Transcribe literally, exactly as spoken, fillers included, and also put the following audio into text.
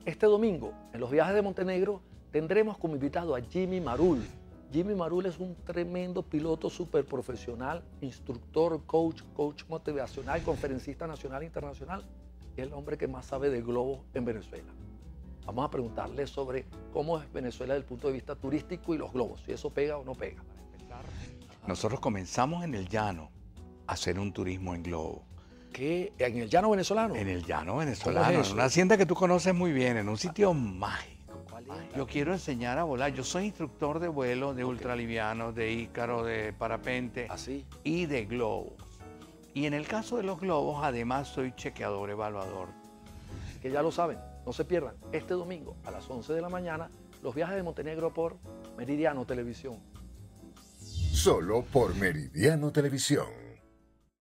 Este domingo, en los viajes de Montenegro, tendremos como invitado a Jimmy Marul. Jimmy Marul es un tremendo piloto súper profesional, instructor, coach, coach motivacional, conferencista nacional e internacional. Es el hombre que más sabe de globos en Venezuela. Vamos a preguntarle sobre cómo es Venezuela desde el punto de vista turístico y los globos, si eso pega o no pega. Nosotros comenzamos en el llano a hacer un turismo en globo. ¿Qué? ¿En el llano venezolano? En el llano ¿Cómo venezolano, es en eso? una hacienda que tú conoces muy bien, en un sitio mágico. ¿Cuál es? Yo quiero enseñar a volar. Yo soy instructor de vuelo, de ultralivianos, de ícaro, de parapente Así. y de globos. Y en el caso de los globos, además soy chequeador, evaluador. Que ya lo saben, no se pierdan este domingo a las once de la mañana los viajes de Montenegro por Meridiano Televisión. Solo por Meridiano Televisión.